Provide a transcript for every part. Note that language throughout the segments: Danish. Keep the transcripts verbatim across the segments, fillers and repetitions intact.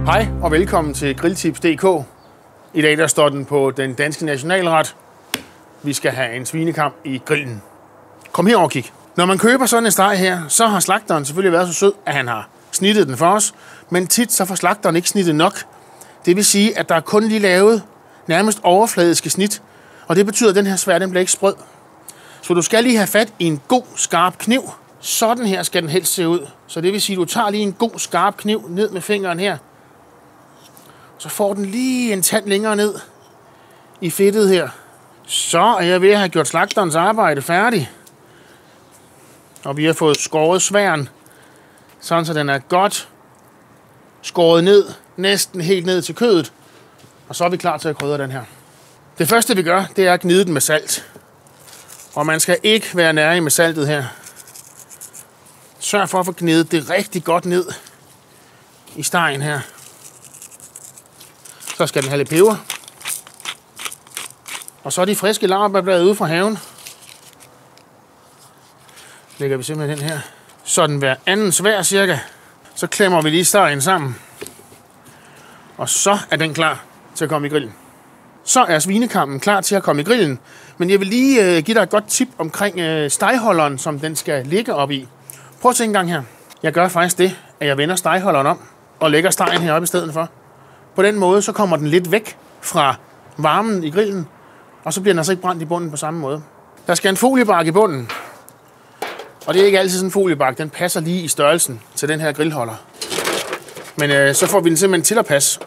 Hej og velkommen til Grilltips punktum d k. I dag der står den på den danske nationalret. Vi skal have en svinekam i grillen. Kom herover og kig. Når man køber sådan en steg her, så har slagteren selvfølgelig været så sød, at han har snittet den for os. Men tit så får slagteren ikke snittet nok. Det vil sige, at der er kun lige lavet nærmest overfladiske snit. Og det betyder, at den her svær, den bliver ikke sprød. Så du skal lige have fat i en god, skarp kniv. Sådan her skal den helst se ud. Så det vil sige, at du tager lige en god, skarp kniv ned med fingeren her. Så får den lige en tand længere ned i fedtet her. Så er jeg ved at have gjort slagterens arbejde færdig. Og vi har fået skåret sværen, sådan så den er godt skåret ned, næsten helt ned til kødet. Og så er vi klar til at krydre den her. Det første vi gør, det er at gnide den med salt. Og man skal ikke være nærig med saltet her. Sørg for at få gnidet det rigtig godt ned i stegen her. Så skal den have lidt peber. Og så de friske laurbærblade ude fra haven. Lægger vi simpelthen den her. Sådan hver anden svær cirka. Så klemmer vi lige stegen sammen. Og så er den klar til at komme i grillen. Så er svinekammen klar til at komme i grillen. Men jeg vil lige øh, give dig et godt tip omkring øh, stegholderen, som den skal ligge op i. Prøv at se en gang her. Jeg gør faktisk det, at jeg vender stegholderen om og lægger stegen heroppe i stedet for. På den måde så kommer den lidt væk fra varmen i grillen, og så bliver den altså ikke brændt i bunden på samme måde. Der skal en foliebakke i bunden, og det er ikke altid sådan en foliebakke. Den passer lige i størrelsen til den her grillholder. Men øh, så får vi den simpelthen til at passe.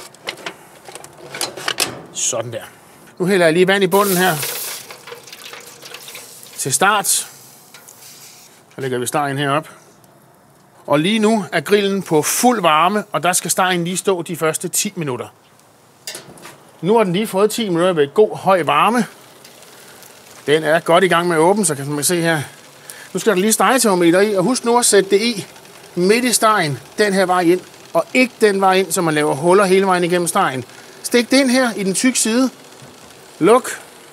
Sådan der. Nu hælder jeg lige vand i bunden her. Til start. Så lægger vi stegen herop. Og lige nu er grillen på fuld varme, og der skal stegen lige stå de første ti minutter. Nu har den lige fået ti minutter ved god høj varme. Den er godt i gang med at åbne, så kan man se her. Nu skal der lige stegetermometer i, og husk nu at sætte det i midt i stegen, den her vej ind, og ikke den vej ind, så man laver huller hele vejen igennem stegen. Stik det ind her i den tykke side. Luk.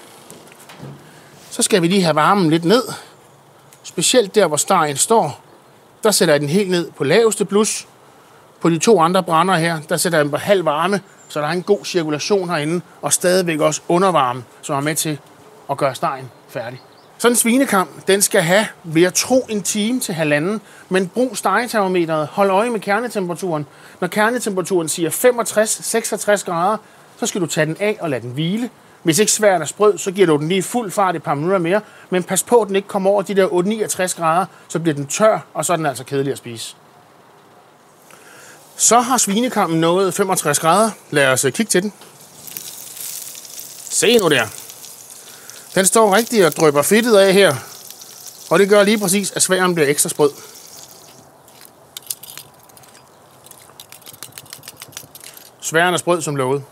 Så skal vi lige have varmen lidt ned. Specielt der, hvor stegen står. Der sætter jeg den helt ned på laveste plus. På de to andre brænder her, der sætter jeg den på halv varme, så der er en god cirkulation herinde, og stadigvæk også undervarme, som er med til at gøre stegen færdig. Sådan en svinekam, den skal have, vil jeg tro, en time til halvanden, men brug stegetermometeret, hold øje med kernetemperaturen. Når kernetemperaturen siger femogtres til seksogtres grader, så skal du tage den af og lade den hvile. Hvis ikke svært er sprød, så giver du den lige fuld fart et par minutter mere, men pas på, at den ikke kommer over de der otte niogtres grader, så bliver den tør, og så er den altså kedelig at spise. Så har svinekammen nået femogtres grader. Lad os kigge til den. Se nu der. Den står rigtig og drypper fedtet af her, og det gør lige præcis, at sværen bliver ekstra sprød. Sværen er sprød som lovet.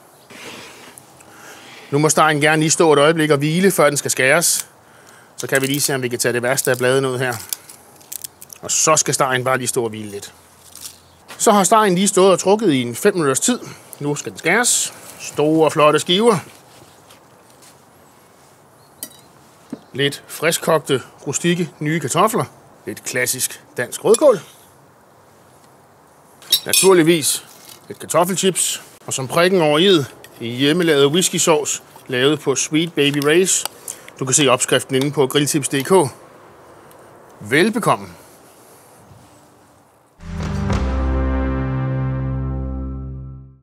Nu må stegen gerne lige stå et øjeblik og hvile, før den skal skæres. Så kan vi lige se, om vi kan tage det værste af bladene ud her. Og så skal stegen bare lige stå og hvile lidt. Så har stegen lige stået og trukket i en fem minutters tid. Nu skal den skæres. Store, flotte skiver. Lidt friskogte, rustikke, nye kartofler. Lidt klassisk dansk rødkål. Naturligvis lidt kartoffelchips. Og som prikken over i'et, i hjemmelavet whisky sauce, lavet på Sweet Baby Ray's. Du kan se opskriften inde på grilltips punktum d k. Velbekomme!